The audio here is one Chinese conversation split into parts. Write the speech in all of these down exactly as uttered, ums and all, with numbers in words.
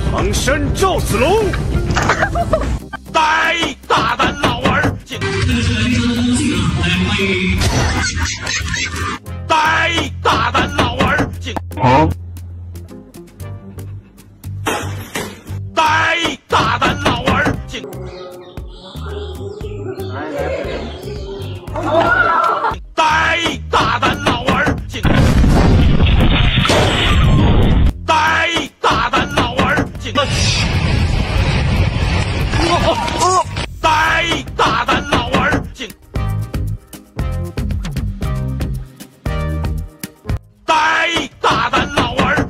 唐山赵子龙， 呆大胆老儿，呆大胆老儿， 好， 呆大胆老儿，呆大胆老儿，呆大胆老儿，呆大胆老儿，呆大胆老儿，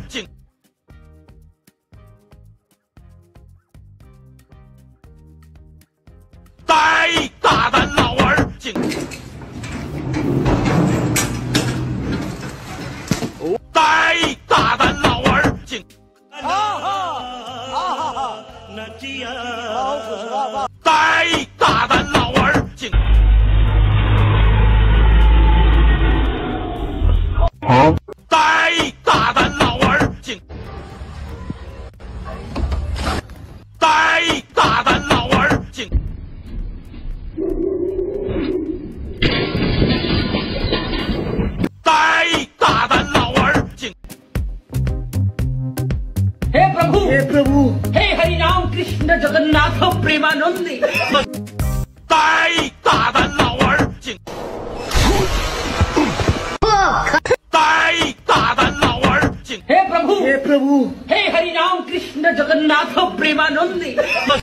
呆大胆老儿，呆大胆老儿， 啊哈啊哈！好，不是爸爸。 呆大胆老儿， 好， 呆大胆老儿，呆大胆老儿，呆大胆老儿， हे प्रभु हे प्रभु हे हरि राम कृष्ण जगन्नाथ प्रेमानंदी 呆大胆老儿，呆大胆老儿， हे प्रभु हे प्रभु हे हरि राम कृष्ण जगन्नाथ प्रेमानंदी